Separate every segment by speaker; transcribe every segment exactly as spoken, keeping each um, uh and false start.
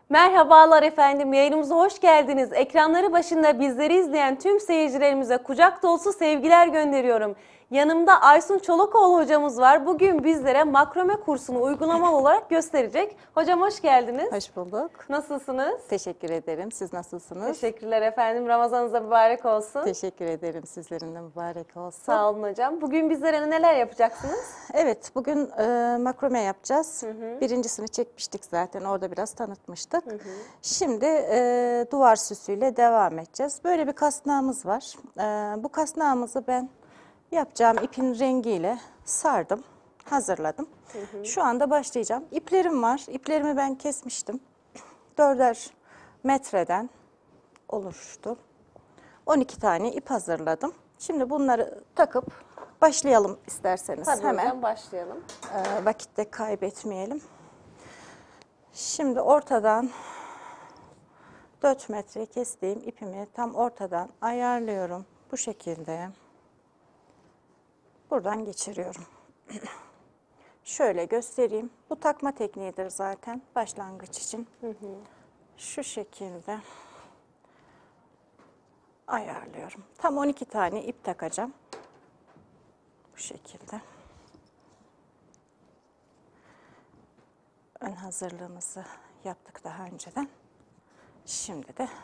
Speaker 1: Merhabalar efendim, yayınımıza hoş geldiniz. Ekranları başında bizleri izleyen tüm seyircilerimize kucak dolusu sevgiler gönderiyorum. Yanımda Aysun Çolakoğlu hocamız var. Bugün bizlere makrome kursunu uygulamalı olarak gösterecek. Hocam hoş geldiniz.
Speaker 2: Hoş bulduk.
Speaker 1: Nasılsınız?
Speaker 2: Teşekkür ederim. Siz nasılsınız?
Speaker 1: Teşekkürler efendim. Ramazanınız da mübarek olsun.
Speaker 2: Teşekkür ederim. Sizlerin de mübarek olsun.
Speaker 1: Sağ olun hocam. Bugün bizlere neler yapacaksınız?
Speaker 2: Evet, bugün e, makrome yapacağız. Hı hı. Birincisini çekmiştik zaten. Orada biraz tanıtmıştık. Hı hı. Şimdi e, duvar süsüyle devam edeceğiz. Böyle bir kasnağımız var. E, bu kasnağımızı ben yapacağım ipin rengiyle sardım, hazırladım. Hı hı. Şu anda başlayacağım. İplerim var. İplerimi ben kesmiştim. Dörder metreden oluştu. on iki tane ip hazırladım. Şimdi bunları takıp başlayalım isterseniz.
Speaker 1: Tabii
Speaker 2: hemen.
Speaker 1: hocam başlayalım.
Speaker 2: E, vakitte kaybetmeyelim. Şimdi ortadan dört metre kestiğim ipimi tam ortadan ayarlıyorum. Bu şekilde. Buradan geçiriyorum. Şöyle göstereyim. Bu takma tekniğidir zaten başlangıç için. Hı hı. Şu şekilde ayarlıyorum. Tam on iki tane ip takacağım. Bu şekilde. Ön hazırlığımızı yaptık daha önceden. Şimdi de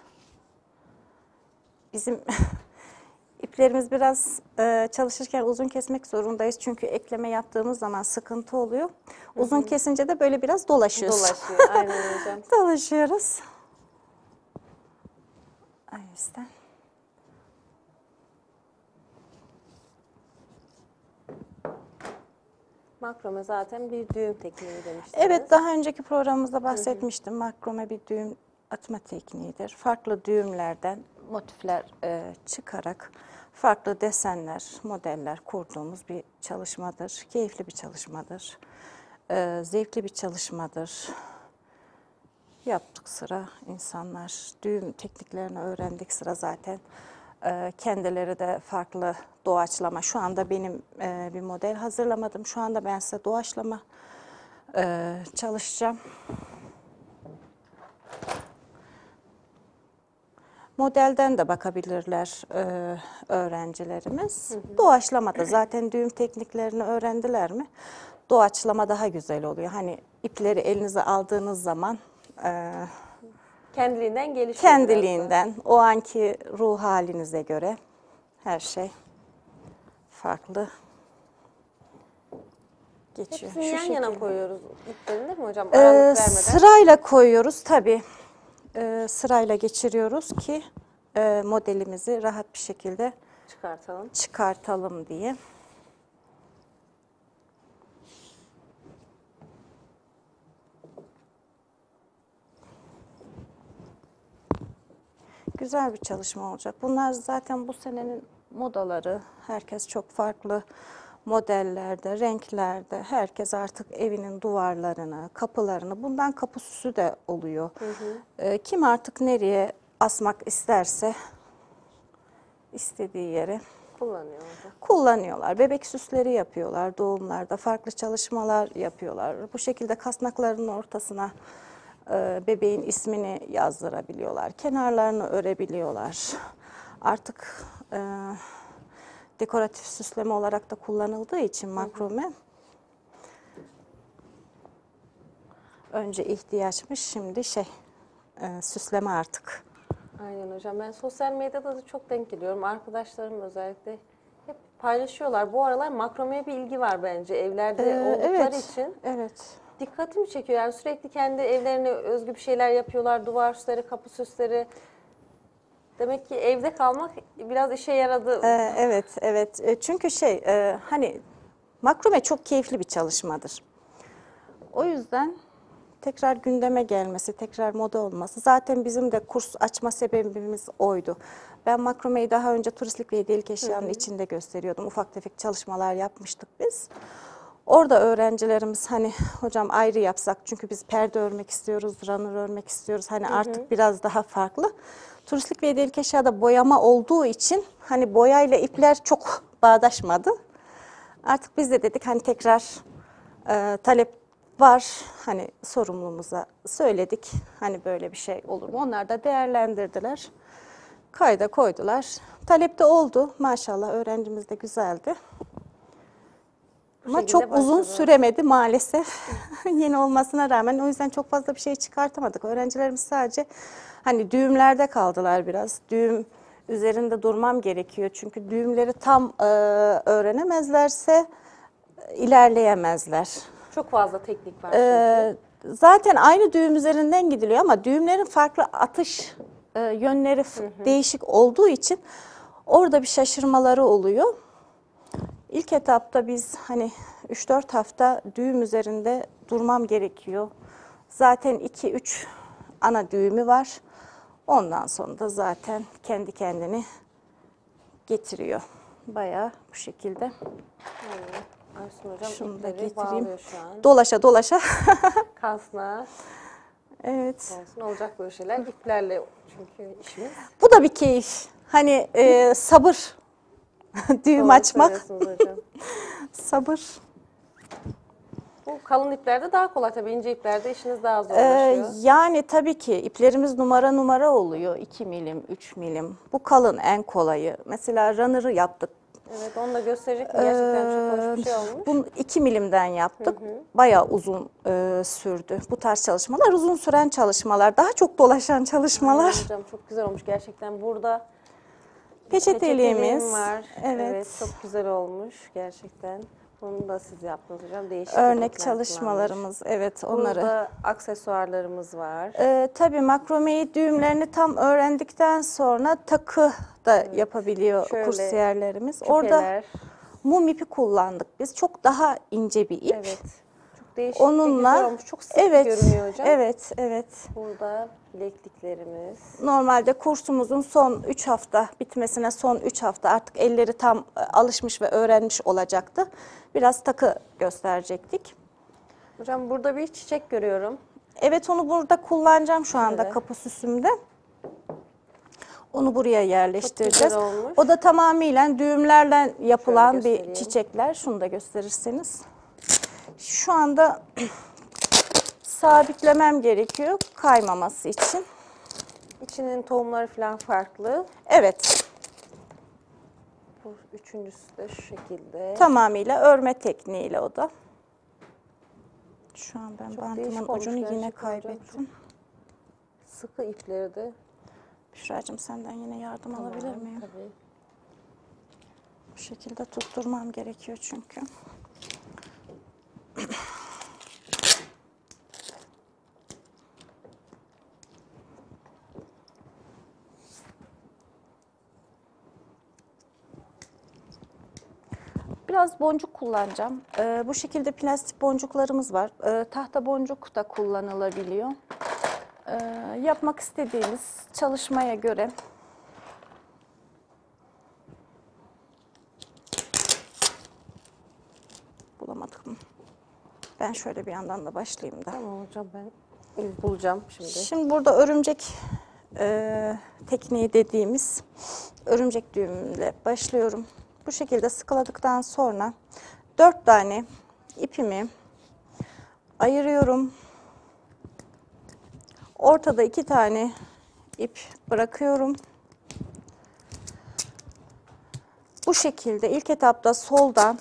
Speaker 2: bizim İplerimiz biraz e, çalışırken uzun kesmek zorundayız. Çünkü ekleme yaptığımız zaman sıkıntı oluyor. Uzun hı hı. kesince de böyle biraz dolaşıyoruz.
Speaker 1: Dolaşıyor, aynen hocam.
Speaker 2: Dolaşıyoruz. O yüzden.
Speaker 1: Makrome zaten bir düğüm tekniği demiştiniz.
Speaker 2: Evet, daha önceki programımızda bahsetmiştim. Hı hı. Makrome bir düğüm atma tekniğidir. Farklı düğümlerden motifler e, çıkarak farklı desenler, modeller kurduğumuz bir çalışmadır. Keyifli bir çalışmadır. E, zevkli bir çalışmadır. Yaptık sıra insanlar. Düğüm tekniklerini öğrendik sıra zaten. E, kendileri de farklı doğaçlama. Şu anda benim e, bir model hazırlamadım. Şu anda ben size doğaçlama e, çalışacağım. Modelden de bakabilirler e, öğrencilerimiz. Hı hı. Doğaçlamada zaten düğüm tekniklerini öğrendiler mi? Doğaçlama daha güzel oluyor. Hani ipleri elinize aldığınız zaman e,
Speaker 1: kendiliğinden gelişiyor.
Speaker 2: Kendiliğinden o anki ruh halinize göre her şey farklı geçiyor.
Speaker 1: Hepsini
Speaker 2: Şu
Speaker 1: yan
Speaker 2: şekilde.
Speaker 1: yana koyuyoruz iplerini değil mi hocam?
Speaker 2: Ee,
Speaker 1: Aralık vermeden.
Speaker 2: Sırayla koyuyoruz tabii. Ee, sırayla geçiriyoruz ki e, modelimizi rahat bir şekilde
Speaker 1: çıkartalım.
Speaker 2: çıkartalım diye. Güzel bir çalışma olacak. Bunlar zaten bu senenin modaları. Herkes çok farklı modellerde, renklerde. Herkes artık evinin duvarlarını, kapılarını, bundan kapı süsü de oluyor. Hı hı. Ee, kim artık nereye asmak isterse istediği yere
Speaker 1: kullanıyor.
Speaker 2: kullanıyorlar. Bebek süsleri yapıyorlar. Doğumlarda farklı çalışmalar yapıyorlar. Bu şekilde kasnaklarının ortasına bebeğin ismini yazdırabiliyorlar. Kenarlarını örebiliyorlar. Artık e, dekoratif süsleme olarak da kullanıldığı için makrome. Hı hı. Önce ihtiyaçmış, şimdi şey e, süsleme artık.
Speaker 1: Aynen hocam. Ben sosyal medyada da çok denk geliyorum. Arkadaşlarım özellikle hep paylaşıyorlar. Bu aralar makromeye bir ilgi var bence evlerde ee, oldukları
Speaker 2: evet,
Speaker 1: için.
Speaker 2: Evet.
Speaker 1: Dikkatimi çekiyor. Yani sürekli kendi evlerine özgü bir şeyler yapıyorlar. Duvar süsleri, kapı süsleri. Demek ki evde kalmak biraz işe yaradı.
Speaker 2: Ee, evet, evet. Çünkü şey e, hani makrome çok keyifli bir çalışmadır. O yüzden tekrar gündeme gelmesi, tekrar moda olması. Zaten bizim de kurs açma sebebimiz oydu. Ben makromeyi daha önce turistlik ve hediyelik eşyanın Hı-hı. içinde gösteriyordum. Ufak tefek çalışmalar yapmıştık biz. Orada öğrencilerimiz hani hocam ayrı yapsak çünkü biz perde örmek istiyoruz, runner örmek istiyoruz. Hani Hı-hı. artık biraz daha farklı. Turistlik ve hediyelik eşyada boyama olduğu için hani boyayla ipler çok bağdaşmadı. Artık biz de dedik hani tekrar e, talep var. Hani sorumlumuza söyledik. Hani böyle bir şey olur mu? Onlar da değerlendirdiler. Kayda koydular. Talep de oldu. Maşallah öğrencimiz de güzeldi. Ama
Speaker 1: şekilde
Speaker 2: çok uzun
Speaker 1: başladı.
Speaker 2: süremedi maalesef. Yeni olmasına rağmen o yüzden çok fazla bir şey çıkartamadık. Öğrencilerimiz sadece hani düğümlerde kaldılar biraz. Düğüm üzerinde durmam gerekiyor. Çünkü düğümleri tam e, öğrenemezlerse ilerleyemezler.
Speaker 1: Çok fazla teknik var
Speaker 2: Ee,
Speaker 1: çünkü.
Speaker 2: zaten aynı düğüm üzerinden gidiliyor ama düğümlerin farklı atış e, yönleri f- değişik olduğu için orada bir şaşırmaları oluyor. İlk etapta biz hani üç dört hafta düğüm üzerinde durmam gerekiyor. Zaten iki üç ana düğümü var. Ondan sonra da zaten kendi kendini getiriyor. Bayağı bu şekilde.
Speaker 1: Aysun hocam
Speaker 2: Şunu da
Speaker 1: ipleri
Speaker 2: getireyim.
Speaker 1: bağlıyor şu an.
Speaker 2: Dolaşa dolaşa.
Speaker 1: Kasna
Speaker 2: Evet.
Speaker 1: olsun, olacak böyle şeyler. İplerle çünkü işimiz.
Speaker 2: Bu da bir keyif. Hani e, sabır. Düğüm
Speaker 1: Doğru
Speaker 2: açmak.
Speaker 1: söylüyorsunuz hocam.
Speaker 2: Sabır.
Speaker 1: Bu kalın iplerde daha kolay tabii. İnce iplerde işiniz daha
Speaker 2: Ee,
Speaker 1: zorlaşıyor.
Speaker 2: yani tabii ki iplerimiz numara numara oluyor. iki milim, üç milim. Bu kalın en kolayı. Mesela runner'ı yaptık.
Speaker 1: Evet, onu da gösterecek mi? Gerçekten çok hoş bir şey olmuş.
Speaker 2: Bunu iki milimden yaptık. Bayağı uzun e, sürdü. Bu tarz çalışmalar uzun süren çalışmalar. Daha çok dolaşan çalışmalar.
Speaker 1: Aynen hocam, çok güzel olmuş gerçekten. Burada
Speaker 2: Peçeteliğimiz.
Speaker 1: peçeteliğim var.
Speaker 2: Evet.
Speaker 1: Çok güzel olmuş gerçekten. Bunu da siz yaptınız hocam. Değişik
Speaker 2: Örnek
Speaker 1: teknikler
Speaker 2: çalışmalarımız. Evet,
Speaker 1: kullanmış.
Speaker 2: onları.
Speaker 1: Burada aksesuarlarımız var.
Speaker 2: Ee, tabii makromeyi düğümlerini tam öğrendikten sonra takı da yapabiliyor
Speaker 1: Şöyle
Speaker 2: kursiyerlerimiz. Orada
Speaker 1: Küpeler.
Speaker 2: mum ipi kullandık biz. Çok daha ince bir ip.
Speaker 1: Evet. Çok değişik
Speaker 2: Onunla
Speaker 1: ve güzel olmuş. Çok sık
Speaker 2: evet,
Speaker 1: görünüyor hocam.
Speaker 2: evet, evet.
Speaker 1: Burada bilekliklerimiz.
Speaker 2: Normalde kursumuzun son üç hafta bitmesine son üç hafta artık elleri tam e, alışmış ve öğrenmiş olacaktı. Biraz takı gösterecektik.
Speaker 1: Hocam burada bir çiçek görüyorum.
Speaker 2: Evet, onu burada kullanacağım şu anda
Speaker 1: Evet.
Speaker 2: kapı süsümde. Onu buraya yerleştireceğiz.
Speaker 1: Çok güzel olmuş.
Speaker 2: O da tamamıyla düğümlerle yapılan
Speaker 1: Şöyle
Speaker 2: bir
Speaker 1: göstereyim.
Speaker 2: çiçekler. Şunu da gösterirseniz. Şu anda sabitlemem gerekiyor kaymaması için.
Speaker 1: İçinin tohumları falan farklı.
Speaker 2: Evet,
Speaker 1: Bu üçüncüsü de şu şekilde.
Speaker 2: tamamıyla örme tekniğiyle o da. Şu an ben
Speaker 1: Çok
Speaker 2: bantımın
Speaker 1: değişik olmuş
Speaker 2: ucunu yine
Speaker 1: gerçekten hocam.
Speaker 2: kaybettim.
Speaker 1: Sıkı ipleri de.
Speaker 2: Büşra'cığım senden yine yardım alabilir
Speaker 1: Tamam,
Speaker 2: miyim?
Speaker 1: Tabii.
Speaker 2: Bu şekilde tutturmam gerekiyor çünkü. Biraz boncuk kullanacağım. Ee, bu şekilde plastik boncuklarımız var. Ee, tahta boncuk da kullanılabiliyor. Ee, yapmak istediğimiz çalışmaya göre. Bulamadık mı? Ben şöyle bir yandan da başlayayım da.
Speaker 1: Tamam hocam, ben bulacağım şimdi.
Speaker 2: Şimdi burada örümcek e, tekniği dediğimiz örümcek düğümüyle başlıyorum. Bu şekilde sıkıladıktan sonra dört tane ipimi ayırıyorum. Ortada iki tane ip bırakıyorum. Bu şekilde ilk etapta soldan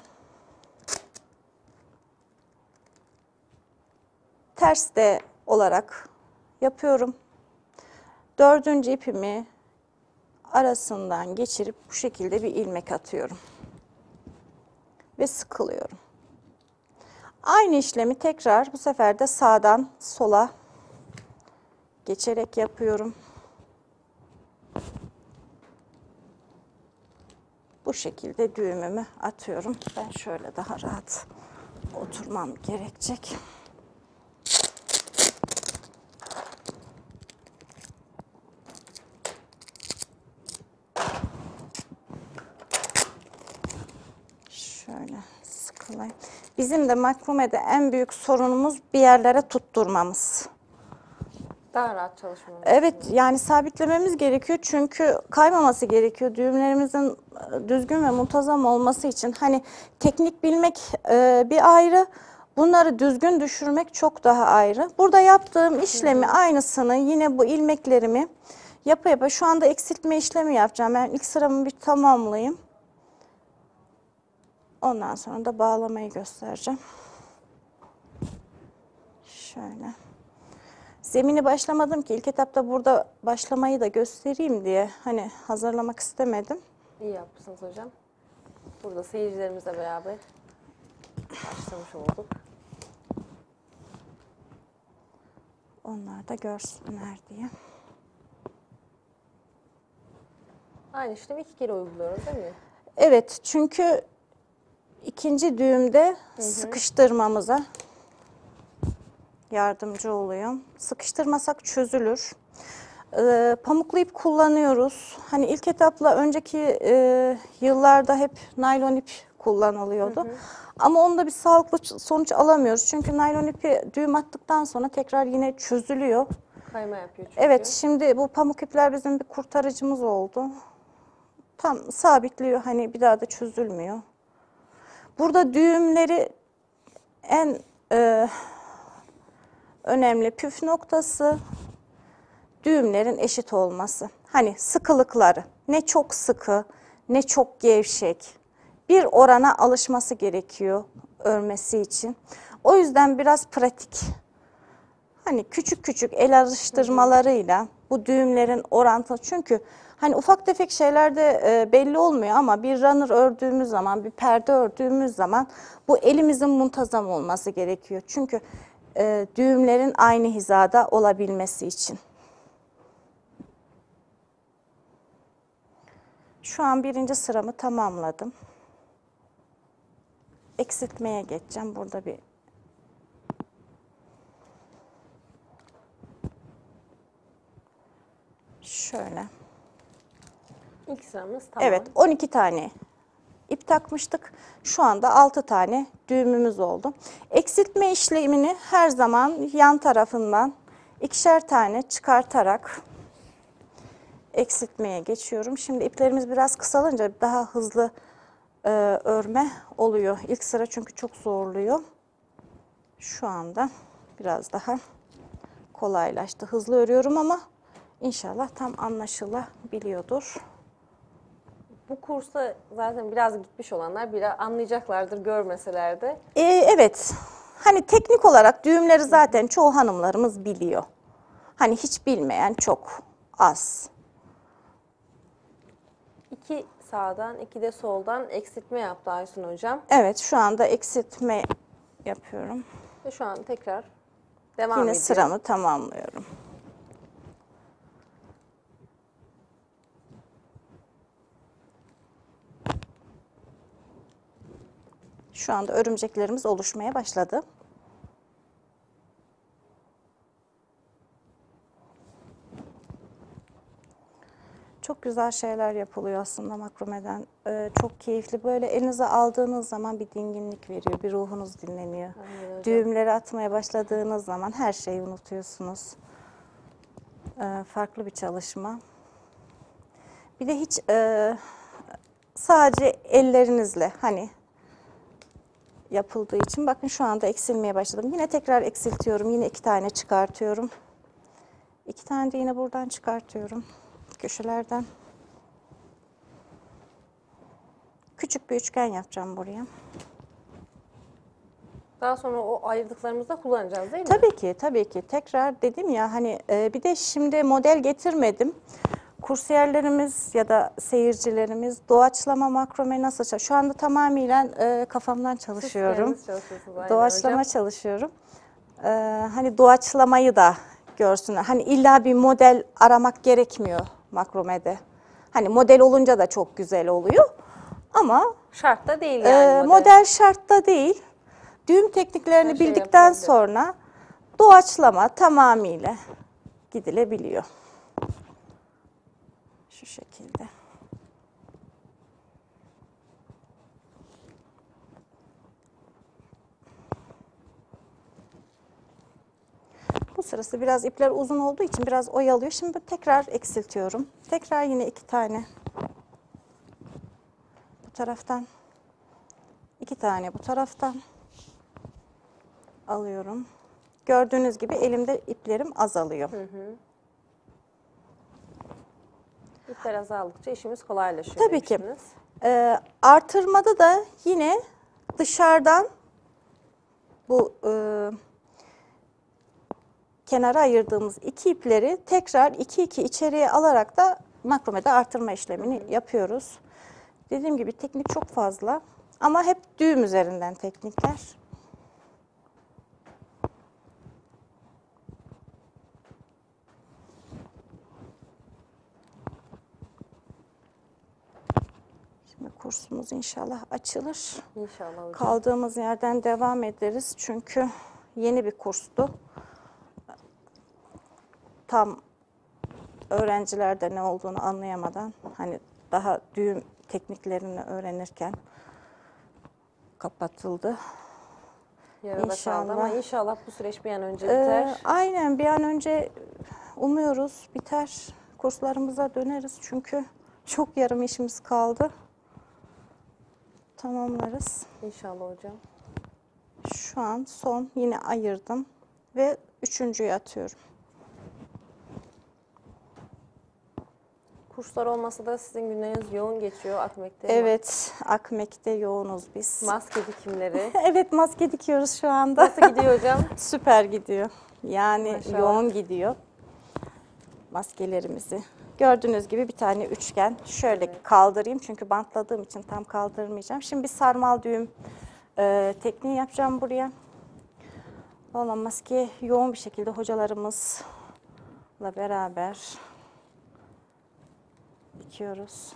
Speaker 2: ters de olarak yapıyorum. Dördüncü ipimi arasından geçirip bu şekilde bir ilmek atıyorum. Ve sıkılıyorum. Aynı işlemi tekrar bu sefer de sağdan sola geçerek yapıyorum. Bu şekilde düğümümü atıyorum. Ben şöyle daha rahat oturmam gerekecek. Şöyle sıkılayım. Bizim de makromede en büyük sorunumuz bir yerlere tutturmamız.
Speaker 1: Daha rahat çalışmamız.
Speaker 2: Evet, yani sabitlememiz gerekiyor çünkü kaymaması gerekiyor. Düğümlerimizin düzgün ve muntazam olması için hani teknik bilmek e, bir ayrı, Bunları düzgün düşürmek çok daha ayrı. Burada yaptığım işlemi aynısını yine bu ilmeklerimi yapa yapa şu anda eksiltme işlemi yapacağım. Ben ilk sıramı bir tamamlayayım. Ondan sonra da bağlamayı göstereceğim. Şöyle. Zemini başlamadım ki ilk etapta burada başlamayı da göstereyim diye hani hazırlamak istemedim.
Speaker 1: İyi yapmışsınız hocam. Burada seyircilerimizle beraber başlamış olduk.
Speaker 2: Onlar da görsünler diye.
Speaker 1: Aynı işlemi iki kere uyguluyoruz değil mi?
Speaker 2: Evet, çünkü ikinci düğümde hı hı. sıkıştırmamıza yardımcı oluyor. Sıkıştırmasak çözülür. Ee, pamuklu ip kullanıyoruz. Hani ilk etapla önceki e, yıllarda hep naylon ip kullanılıyordu. Hı hı. Ama onda bir sağlıklı sonuç alamıyoruz. Çünkü naylon ipi düğüm attıktan sonra tekrar yine çözülüyor.
Speaker 1: Kayma yapıyor çünkü.
Speaker 2: Evet, şimdi bu pamuk ipler bizim bir kurtarıcımız oldu. Tam sabitliyor, hani bir daha da çözülmüyor. Burada düğümleri en e, önemli püf noktası düğümlerin eşit olması. Hani sıkılıkları ne çok sıkı ne çok gevşek bir orana alışması gerekiyor örmesi için. O yüzden biraz pratik. Hani küçük küçük el alıştırmalarıyla bu düğümlerin orantılı, çünkü hani ufak tefek şeylerde e, belli olmuyor ama bir runner ördüğümüz zaman, bir perde ördüğümüz zaman bu elimizin muntazam olması gerekiyor. Çünkü e, düğümlerin aynı hizada olabilmesi için. Şu an birinci sıramı tamamladım. Eksiltmeye geçeceğim. Burada bir şöyle.
Speaker 1: İlk sıramız tamam.
Speaker 2: Evet, on iki tane ip takmıştık. Şu anda altı tane düğümümüz oldu. Eksiltme işlemini her zaman yan tarafından ikişer tane çıkartarak eksiltmeye geçiyorum. Şimdi iplerimiz biraz kısalınca daha hızlı e, örme oluyor. İlk sıra çünkü çok zorluyor. Şu anda biraz daha kolaylaştı. Hızlı örüyorum ama inşallah tam anlaşılabiliyordur.
Speaker 1: Bu kursa zaten biraz gitmiş olanlar biraz anlayacaklardır görmeseler de.
Speaker 2: Ee, evet. Hani teknik olarak düğümleri zaten çoğu hanımlarımız biliyor. Hani hiç bilmeyen çok az.
Speaker 1: İki sağdan, iki de soldan eksiltme yaptı Aysun hocam.
Speaker 2: Evet, şu anda eksiltme yapıyorum.
Speaker 1: Ve şu an tekrar devam
Speaker 2: Yine
Speaker 1: ediyor.
Speaker 2: sıramı tamamlıyorum. Şu anda örümceklerimiz oluşmaya başladı. Çok güzel şeyler yapılıyor aslında makromeden. Ee, çok keyifli. Böyle elinize aldığınız zaman bir dinginlik veriyor, bir ruhunuz dinleniyor.
Speaker 1: Aynen.
Speaker 2: Düğümleri atmaya başladığınız zaman her şeyi unutuyorsunuz. Ee, farklı bir çalışma. Bir de hiç e, sadece ellerinizle hani yapıldığı için bakın şu anda eksilmeye başladım. Yine tekrar eksiltiyorum. Yine iki tane çıkartıyorum. İki tane de yine buradan çıkartıyorum. Köşelerden. Küçük bir üçgen yapacağım buraya.
Speaker 1: Daha sonra o ayırdıklarımızı da kullanacağız değil mi?
Speaker 2: Tabii ki, tabii ki. Tekrar dedim ya hani e, bir de şimdi model getirmedim. Kursiyerlerimiz ya da seyircilerimiz doğaçlama makrome nasıl çalışıyor? Şu anda tamamıyla e, kafamdan çalışıyorum.
Speaker 1: Siz kendiniz çalışıyorsunuz, aynen
Speaker 2: Doğaçlama
Speaker 1: hocam.
Speaker 2: çalışıyorum. Ee, hani doğaçlamayı da görsünler. Hani illa bir model aramak gerekmiyor makromede. Hani model olunca da çok güzel oluyor. Ama
Speaker 1: Şartta değil
Speaker 2: e,
Speaker 1: yani
Speaker 2: model.
Speaker 1: model.
Speaker 2: şartta değil. Düğüm tekniklerini
Speaker 1: Her şey
Speaker 2: bildikten
Speaker 1: yapılabilir.
Speaker 2: sonra doğaçlama tamamıyla gidilebiliyor. Şu şekilde. Bu sırası biraz ipler uzun olduğu için biraz oyalıyor. Şimdi tekrar eksiltiyorum. Tekrar yine iki tane bu taraftan, iki tane bu taraftan. alıyorum. Gördüğünüz gibi elimde iplerim azalıyor.
Speaker 1: Hı hı. İpler azaldıkça işimiz kolaylaşıyor
Speaker 2: Tabii ki.
Speaker 1: demiştiniz.
Speaker 2: Ee, artırmada da yine dışarıdan bu e, kenara ayırdığımız iki ipleri tekrar iki iki içeriye alarak da makromede artırma işlemini hı hı. yapıyoruz. Dediğim gibi teknik çok fazla ama hep düğüm üzerinden teknikler. Şimdi kursumuz inşallah açılır.
Speaker 1: İnşallah hocam.
Speaker 2: Kaldığımız yerden devam ederiz çünkü yeni bir kurstu. Tam öğrencilerde ne olduğunu anlayamadan hani daha düğüm tekniklerini öğrenirken kapatıldı.
Speaker 1: Yarıda
Speaker 2: İnşallah.
Speaker 1: kaldı ama inşallah bu süreç bir an önce
Speaker 2: Ee,
Speaker 1: biter.
Speaker 2: aynen bir an önce umuyoruz biter. Kurslarımıza döneriz çünkü çok yarım işimiz kaldı. Tamamlarız.
Speaker 1: İnşallah hocam.
Speaker 2: Şu an son yine ayırdım ve üçüncüyü atıyorum.
Speaker 1: Kurslar olmasa da sizin günleriniz yoğun geçiyor Akmek'te.
Speaker 2: Evet, Akmek'te yoğunuz biz.
Speaker 1: Maske dikimleri.
Speaker 2: Evet, maske dikiyoruz şu anda.
Speaker 1: Nasıl gidiyor hocam?
Speaker 2: Süper gidiyor. Yani
Speaker 1: Maşallah.
Speaker 2: yoğun gidiyor. Maskelerimizi. Gördüğünüz gibi bir tane üçgen. Şöyle evet. kaldırayım çünkü bantladığım için tam kaldırmayacağım. Şimdi bir sarmal düğüm e, tekniği yapacağım buraya. Valla maske yoğun bir şekilde hocalarımızla beraber dikiyoruz.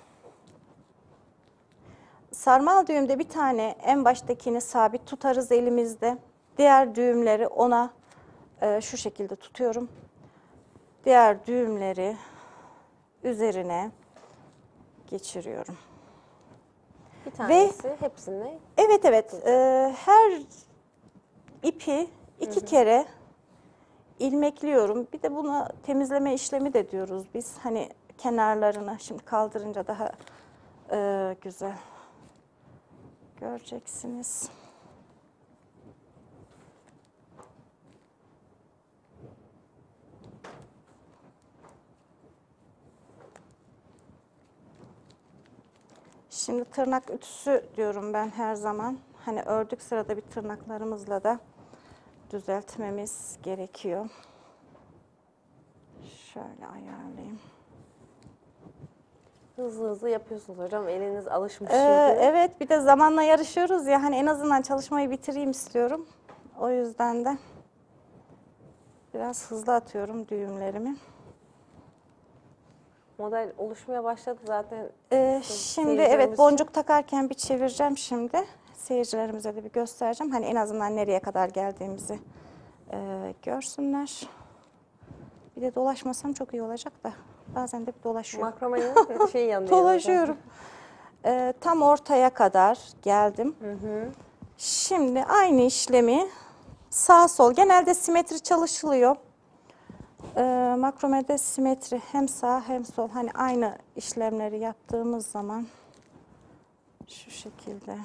Speaker 2: Sarmal düğümde bir tane en baştakini sabit tutarız elimizde. Diğer düğümleri ona e, şu şekilde tutuyorum. Diğer düğümleri üzerine geçiriyorum.
Speaker 1: Bir tanesi Ve, hepsini.
Speaker 2: Evet evet. E, her ipi iki hı hı. kere ilmekliyorum. Bir de buna temizleme işlemi de diyoruz biz. Hani kenarlarını şimdi kaldırınca daha e, güzel göreceksiniz. Şimdi tırnak ütüsü diyorum ben her zaman. Hani ördük sırada bir tırnaklarımızla da düzeltmemiz gerekiyor. Şöyle ayarlayayım.
Speaker 1: Hızlı hızlı yapıyorsunuz hocam. Eliniz alışmış
Speaker 2: ee,
Speaker 1: çünkü.
Speaker 2: Evet, bir de zamanla yarışıyoruz ya. Hani en azından çalışmayı bitireyim istiyorum. O yüzden de biraz hızlı atıyorum düğümlerimi.
Speaker 1: Model oluşmaya başladı zaten.
Speaker 2: Ee, şimdi evet boncuk takarken bir çevireceğim şimdi. Seyircilerimize de bir göstereceğim. Hani en azından nereye kadar geldiğimizi e, görsünler. Bir de dolaşmasam çok iyi olacak da bazen de dolaşıyorum.
Speaker 1: Makromenin şey yanıyor.
Speaker 2: Dolaşıyorum. Ee, tam ortaya kadar geldim.
Speaker 1: Hı hı.
Speaker 2: Şimdi aynı işlemi sağ sol genelde simetri çalışılıyor. Ee, makromede simetri hem sağ hem sol hani aynı işlemleri yaptığımız zaman şu şekilde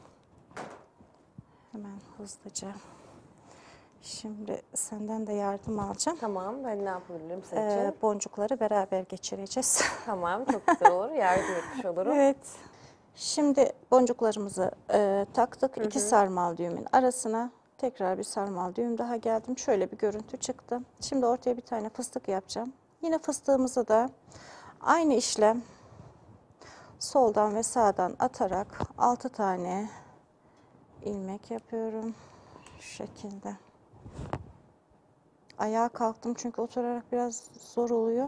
Speaker 2: hemen hızlıca. Şimdi senden de yardım alacağım.
Speaker 1: Tamam, ben ne yapabilirim sizin
Speaker 2: Ee,
Speaker 1: için?
Speaker 2: boncukları beraber geçireceğiz.
Speaker 1: Tamam, çok güzel olur. Yardım etmiş olurum.
Speaker 2: Evet. Şimdi boncuklarımızı e, taktık.
Speaker 1: Hı hı.
Speaker 2: İki sarmal düğümün arasına tekrar bir sarmal düğüm daha geldim. Şöyle bir görüntü çıktı. Şimdi ortaya bir tane fıstık yapacağım. Yine fıstığımızı da aynı işlem soldan ve sağdan atarak altı tane ilmek yapıyorum. Şu şekilde. Ayağa kalktım çünkü oturarak biraz zor oluyor.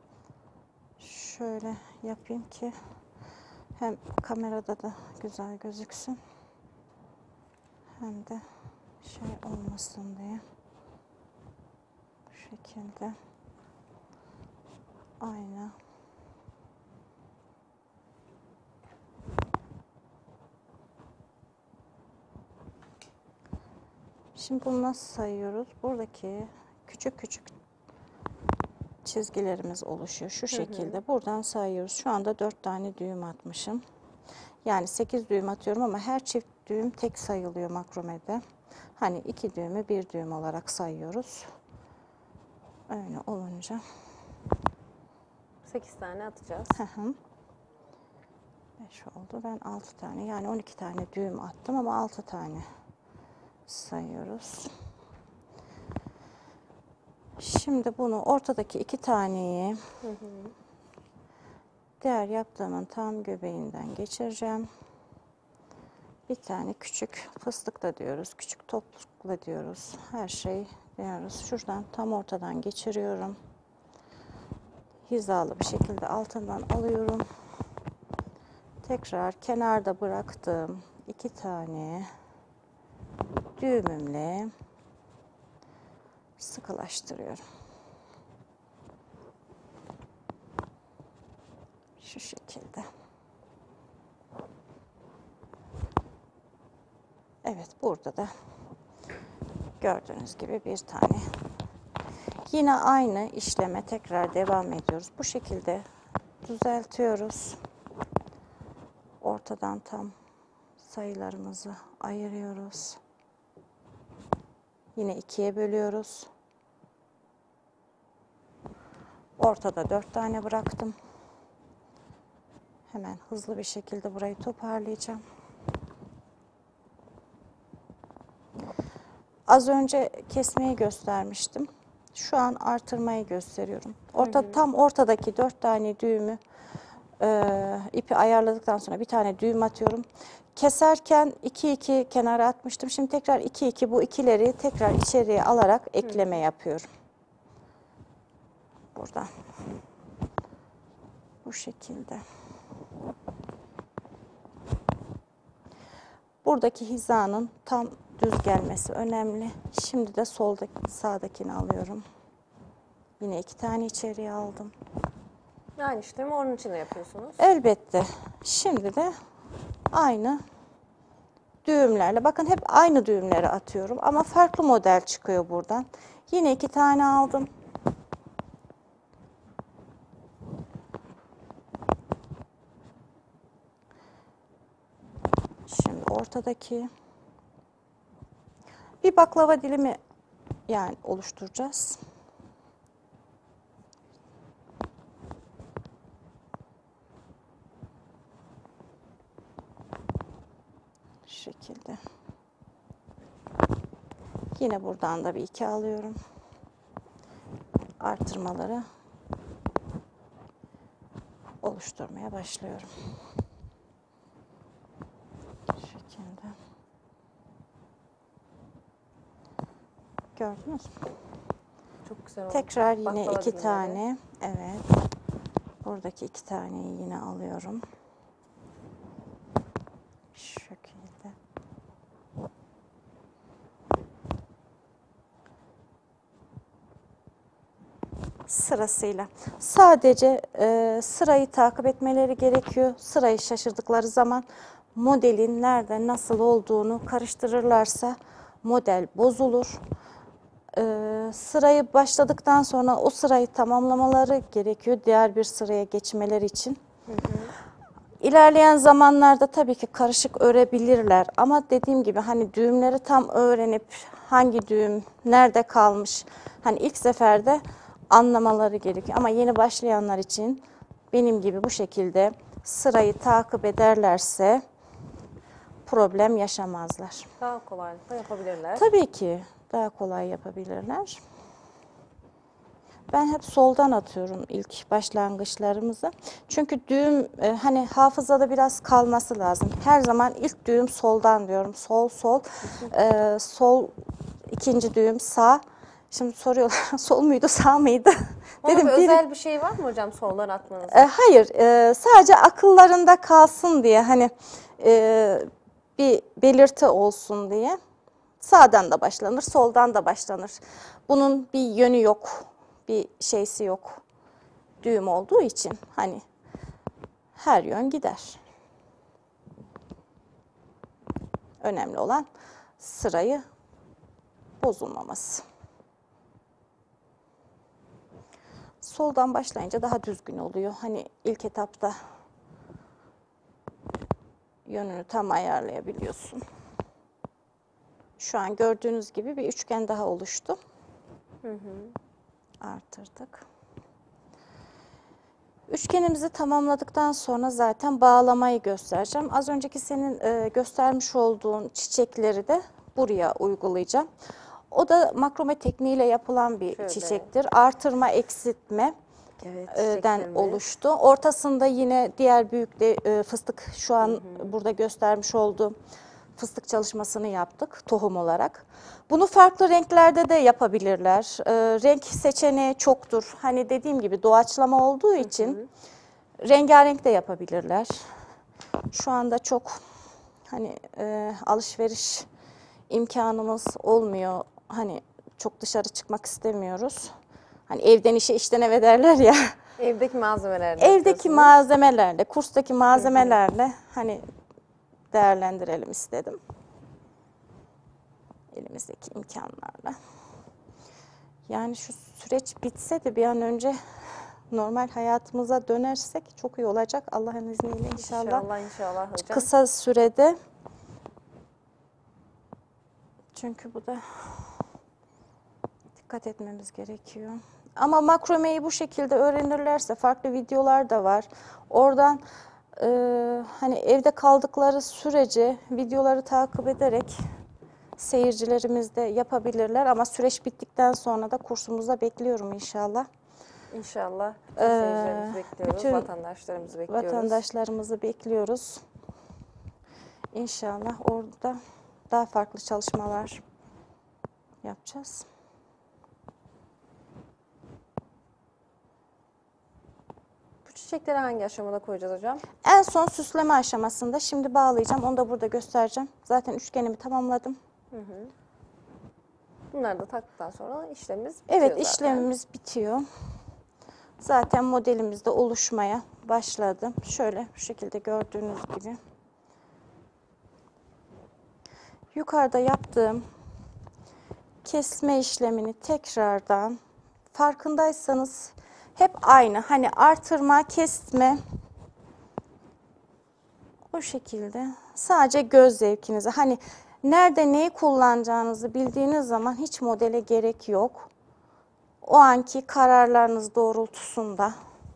Speaker 2: Şöyle yapayım ki hem kamerada da güzel gözüksün hem de şey olmasın diye. Bu şekilde. Aynı. Şimdi bunu nasıl sayıyoruz? Buradaki küçük küçük çizgilerimiz oluşuyor. Şu şekilde. Hı hı. Buradan sayıyoruz. Şu anda dört tane düğüm atmışım. Yani sekiz düğüm atıyorum ama her çift düğüm tek sayılıyor makromede. Hani iki düğümü bir düğüm olarak sayıyoruz. Öyle olunca.
Speaker 1: sekiz tane atacağız.
Speaker 2: Hı hı. beş oldu. Ben altı tane, yani on iki tane düğüm attım ama altı tane sayıyoruz. Şimdi bunu ortadaki iki taneyi
Speaker 1: Hı hı.
Speaker 2: diğer yaptığımın tam göbeğinden geçireceğim. Bir tane küçük fıstık da diyoruz, küçük topukla diyoruz. Her şey diyoruz. Şuradan tam ortadan geçiriyorum. Hizalı bir şekilde altından alıyorum. Tekrar kenarda bıraktığım iki tane düğümümle sıkılaştırıyorum. Şu şekilde. Evet, burada da gördüğünüz gibi bir tane. Yine aynı işleme tekrar devam ediyoruz. Bu şekilde düzeltiyoruz. Ortadan tam sayılarımızı ayırıyoruz. Yine ikiye bölüyoruz. Ortada dört tane bıraktım. Hemen hızlı bir şekilde burayı toparlayacağım. Az önce kesmeyi göstermiştim. Şu an artırmayı gösteriyorum. Orta, hı hı. Tam ortadaki dört tane düğümü e, ipi ayarladıktan sonra bir tane düğüm atıyorum. Keserken iki iki kenara atmıştım. Şimdi tekrar iki iki bu ikileri tekrar içeriye alarak ekleme hı hı. yapıyorum. Buradan. Bu şekilde. Buradaki hizanın tam düz gelmesi önemli. Şimdi de soldaki, sağdakini alıyorum. Yine iki tane içeriye aldım.
Speaker 1: Aynı işlemi onun için de yapıyorsunuz.
Speaker 2: Elbette. Şimdi de aynı düğümlerle. Bakın hep aynı düğümleri atıyorum ama farklı model çıkıyor buradan. Yine iki tane aldım. Şimdi ortadaki bir baklava dilimi yani oluşturacağız. Şu şekilde. Yine buradan da bir iki alıyorum. Artırmaları oluşturmaya başlıyorum. Şu şekilde. Gördünüz mü?
Speaker 1: Çok güzel oldu.
Speaker 2: Tekrar yine
Speaker 1: Baklava
Speaker 2: iki
Speaker 1: dilimleri.
Speaker 2: tane. Evet. Buradaki iki taneyi yine alıyorum. Şu şekilde. Sırasıyla. Sadece e, sırayı takip etmeleri gerekiyor. Sırayı şaşırdıkları zaman modelin nerede nasıl olduğunu karıştırırlarsa model bozulur. E, sırayı başladıktan sonra o sırayı tamamlamaları gerekiyor diğer bir sıraya geçmeleri için. Hı hı. İlerleyen zamanlarda tabii ki karışık örebilirler ama dediğim gibi hani düğümleri tam öğrenip hangi düğüm nerede kalmış hani ilk seferde anlamaları gerekiyor. Ama yeni başlayanlar için benim gibi bu şekilde sırayı takip ederlerse problem yaşamazlar.
Speaker 1: Daha kolaylıkla yapabilirler.
Speaker 2: Tabii ki daha kolay yapabilirler. Ben hep soldan atıyorum ilk başlangıçlarımızı. Çünkü düğüm e, hani hafızada biraz kalması lazım. Her zaman ilk düğüm soldan diyorum. Sol sol. E, sol ikinci düğüm sağ. Şimdi soruyorlar sol muydu sağ mıydı?
Speaker 1: Onun
Speaker 2: Dedim,
Speaker 1: bir
Speaker 2: bir,
Speaker 1: özel bir şey var mı hocam soldan atmanızın?
Speaker 2: E, hayır. E, sadece akıllarında kalsın diye hani e, bir belirti olsun diye. Sağdan da başlanır, soldan da başlanır. Bunun bir yönü yok. Bir şeysi yok. Düğüm olduğu için hani her yön gider. Önemli olan sırayı bozulmaması. Soldan başlayınca daha düzgün oluyor. Hani ilk etapta yönünü tam ayarlayabiliyorsun. Şu an gördüğünüz gibi bir üçgen daha oluştu. Hı hı. Artırdık. Üçgenimizi tamamladıktan sonra zaten bağlamayı göstereceğim. Az önceki senin e, göstermiş olduğun çiçekleri de buraya uygulayacağım. O da makrome tekniğiyle yapılan bir
Speaker 1: Şöyle.
Speaker 2: çiçektir. Artırma, eksiltme
Speaker 1: Evet,
Speaker 2: den
Speaker 1: çiçeklerimiz.
Speaker 2: oluştu. Ortasında yine diğer büyük de e, fıstık, şu an hı hı. burada göstermiş olduğum fıstık çalışmasını yaptık tohum olarak. Bunu farklı renklerde de yapabilirler. E, renk seçeneği çoktur. Hani dediğim gibi doğaçlama olduğu için hı hı. rengarenk de yapabilirler. Şu anda çok hani e, alışveriş imkanımız olmuyor. Hani çok dışarı çıkmak istemiyoruz. Hani evden işe, işten eve derler ya.
Speaker 1: Evdeki malzemelerle
Speaker 2: Evdeki malzemelerle, kurstaki malzemelerle hı hı. hani değerlendirelim istedim. Elimizdeki imkanlarla. Yani şu süreç bitse de bir an önce normal hayatımıza dönersek çok iyi olacak. Allah'ın izniyle inşallah.
Speaker 1: İnşallah inşallah hocam.
Speaker 2: Kısa sürede. Çünkü bu da dikkat etmemiz gerekiyor. Ama makromeyi bu şekilde öğrenirlerse farklı videolar da var. Oradan e, hani evde kaldıkları sürece videoları takip ederek seyircilerimiz de yapabilirler. Ama süreç bittikten sonra da kursumuzda bekliyorum inşallah.
Speaker 1: İnşallah. Bütün ee, seyircilerimizi bekliyoruz.
Speaker 2: Bütün
Speaker 1: vatandaşlarımızı bekliyoruz.
Speaker 2: Vatandaşlarımızı bekliyoruz. İnşallah orada daha farklı çalışmalar yapacağız.
Speaker 1: Bu çiçekleri hangi aşamada koyacağız hocam?
Speaker 2: En son süsleme aşamasında. Şimdi bağlayacağım. Onu da burada göstereceğim. Zaten üçgenimi tamamladım. Hı hı.
Speaker 1: Bunları da taktıktan sonra işlemimiz bitiyor
Speaker 2: Evet,
Speaker 1: zaten.
Speaker 2: işlemimiz bitiyor. Zaten modelimiz de oluşmaya başladı. Şöyle bu şekilde gördüğünüz gibi. Yukarıda yaptığım kesme işlemini tekrardan, farkındaysanız hep aynı. Hani artırma, kesme, o şekilde sadece göz zevkinize. Hani nerede neyi kullanacağınızı bildiğiniz zaman hiç modele gerek yok. O anki kararlarınız doğrultusunda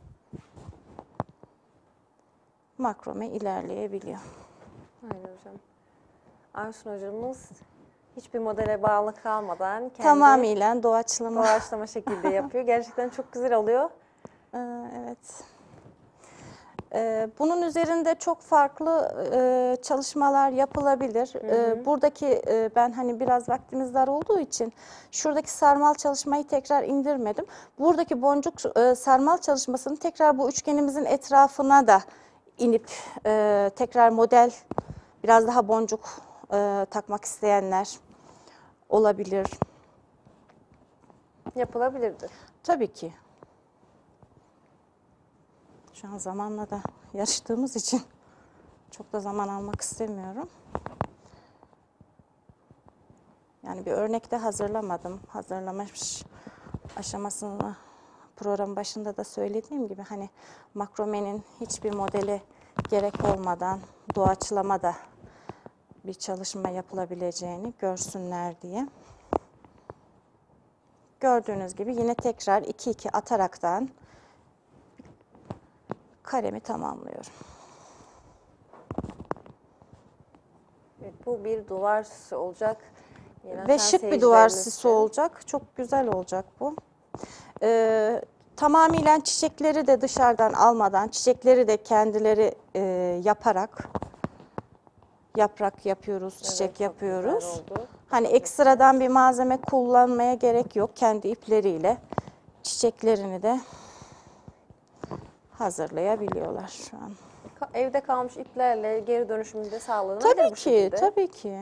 Speaker 2: makrome ilerleyebiliyor.
Speaker 1: Aynen hocam. Aysun hocamız hiçbir modele bağlı kalmadan kendi
Speaker 2: tamamıyla doğaçlama
Speaker 1: doğaçlama şekilde yapıyor. Gerçekten çok güzel oluyor.
Speaker 2: Ee, evet. Ee, bunun üzerinde çok farklı e, çalışmalar yapılabilir. Hı hı. Ee, buradaki e, ben hani biraz vaktimiz dar olduğu için şuradaki sarmal çalışmayı tekrar indirmedim. Buradaki boncuk e, sarmal çalışmasını tekrar bu üçgenimizin etrafına da inip e, tekrar model biraz daha boncuk e, takmak isteyenler olabilir.
Speaker 1: Yapılabilirdi.
Speaker 2: Tabii ki. Şu an zamanla da yarıştığımız için çok da zaman almak istemiyorum. Yani bir örnek de hazırlamadım. Hazırlamış aşamasını program başında da söylediğim gibi hani makromenin hiçbir modele gerek olmadan doğaçlama da bir çalışma yapılabileceğini görsünler diye. Gördüğünüz gibi yine tekrar iki iki ataraktan karemi tamamlıyorum.
Speaker 1: Evet, bu bir duvar süsü olacak. Yine
Speaker 2: ve şık bir duvar süsü olacak. Çok güzel olacak bu. Ee, tamamıyla çiçekleri de dışarıdan almadan, çiçekleri de kendileri e, yaparak yaprak yapıyoruz, çiçek evet, yapıyoruz. Hani ekstradan bir malzeme kullanmaya gerek yok. Kendi ipleriyle çiçeklerini de hazırlayabiliyorlar şu an.
Speaker 1: Evde kalmış iplerle geri dönüşümünü de sağlanabilir
Speaker 2: tabii
Speaker 1: bu
Speaker 2: ki,
Speaker 1: şekilde.
Speaker 2: Tabii ki.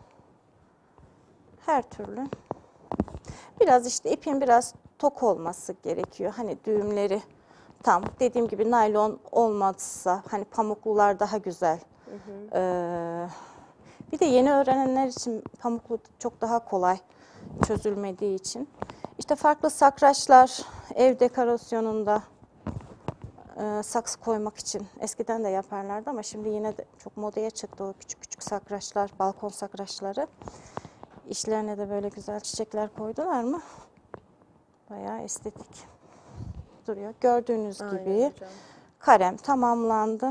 Speaker 2: Her türlü. Biraz işte ipin biraz tok olması gerekiyor. Hani düğümleri tam dediğim gibi naylon olmazsa hani pamuklular daha güzel. Hı hı. Ee, bir de yeni öğrenenler için pamuklu çok daha kolay çözülmediği için. İşte farklı sakraçlar ev dekorasyonunda e, saksı koymak için eskiden de yaparlardı ama şimdi yine de çok modaya çıktı o küçük küçük sakraçlar, balkon sakraçları. İşlerine de böyle güzel çiçekler koydular mı? Bayağı estetik duruyor. Gördüğünüz
Speaker 1: Aynen
Speaker 2: gibi
Speaker 1: hocam.
Speaker 2: karem tamamlandı.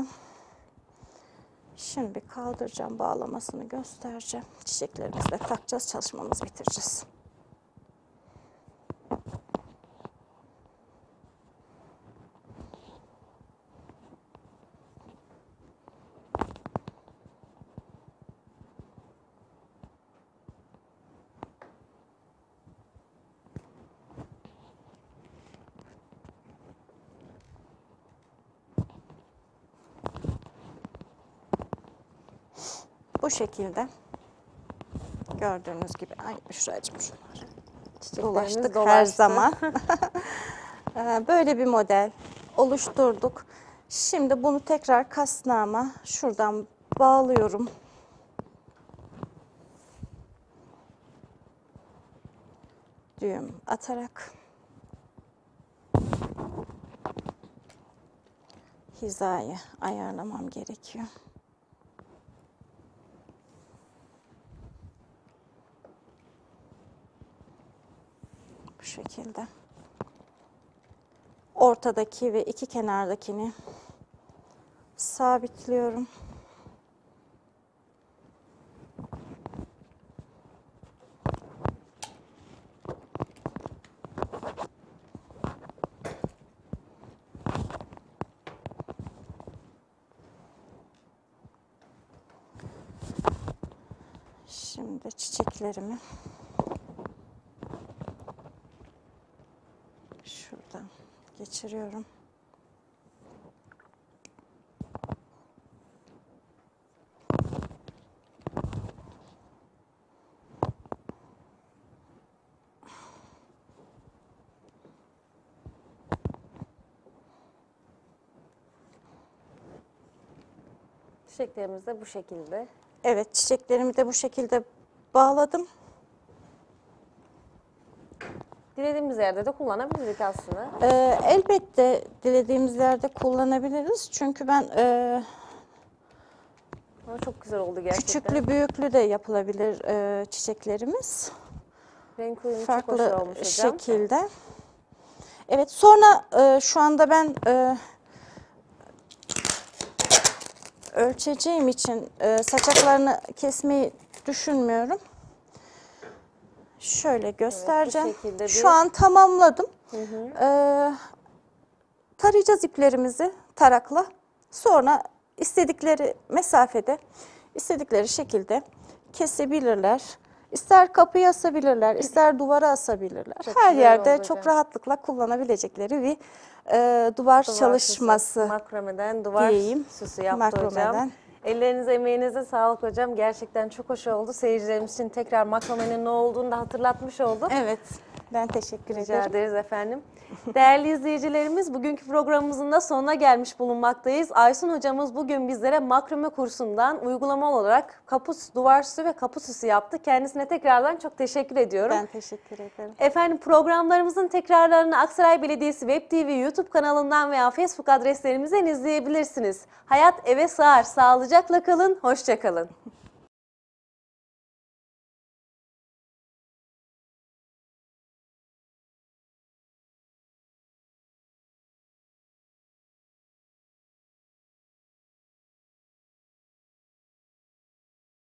Speaker 2: Şimdi bir kaldıracağım, bağlamasını göstereceğim. Çiçeklerimizi de takacağız, çalışmamızı bitireceğiz. Bu şekilde gördüğünüz gibi, ay Büşra'cığım şunlar.
Speaker 1: Çiçeklerimiz
Speaker 2: Dolaştık her
Speaker 1: dolaştı.
Speaker 2: zaman. Ee, Böyle bir model oluşturduk. Şimdi bunu tekrar kasnağıma şuradan bağlıyorum. Düğüm atarak hizayı ayarlamam gerekiyor. Bu şekilde. Ortadaki ve iki kenardakini sabitliyorum. Şimdi çiçeklerimi şuradan geçiriyorum.
Speaker 1: Çiçeklerimiz de bu şekilde.
Speaker 2: Evet, çiçeklerimi de bu şekilde bağladım.
Speaker 1: Dilediğimiz yerde de kullanabiliriz aslında.
Speaker 2: Ee, elbette dilediğimiz yerde kullanabiliriz. Çünkü ben e,
Speaker 1: Ama çok güzel oldu gerçekten.
Speaker 2: küçüklü büyüklü de yapılabilir e, çiçeklerimiz.
Speaker 1: Renk uyumu çok hoş
Speaker 2: Farklı
Speaker 1: olmuş hocam.
Speaker 2: şekilde. Evet, sonra e, şu anda ben e, ölçeceğim için e, saçaklarını kesmeyi düşünmüyorum. Şöyle göstereceğim.
Speaker 1: şekilde bir-
Speaker 2: Şu an tamamladım.
Speaker 1: Hı hı.
Speaker 2: Ee, tarayacağız iplerimizi tarakla. Sonra istedikleri mesafede, istedikleri şekilde kesebilirler. İster kapıya asabilirler, ister duvara asabilirler.
Speaker 1: Çok
Speaker 2: Her
Speaker 1: güzel
Speaker 2: yerde
Speaker 1: oldu
Speaker 2: çok
Speaker 1: hocam.
Speaker 2: rahatlıkla kullanabilecekleri bir e, duvar,
Speaker 1: Duvar
Speaker 2: çalışması.
Speaker 1: süsü, makromeden duvar
Speaker 2: diyeyim.
Speaker 1: süsü yaptı hocam.
Speaker 2: Makromeden.
Speaker 1: Ellerinize, emeğinize sağlık hocam. Gerçekten çok hoş oldu. Seyircilerimiz için tekrar makromenin ne olduğunu da hatırlatmış olduk.
Speaker 2: Evet, ben teşekkür
Speaker 1: Rica
Speaker 2: ederim.
Speaker 1: ederiz efendim. Değerli izleyicilerimiz, bugünkü programımızın da sonuna gelmiş bulunmaktayız. Aysun hocamız bugün bizlere makrome kursundan uygulama olarak kapı süsü, duvar süsü ve kapı süsü yaptı. Kendisine tekrardan çok teşekkür ediyorum.
Speaker 2: Ben teşekkür ederim.
Speaker 1: Efendim, programlarımızın tekrarlarını Aksaray Belediyesi Web T V YouTube kanalından veya Facebook adreslerimizden izleyebilirsiniz. Hayat eve sığar. Sağlıcakla kalın, hoşça kalın.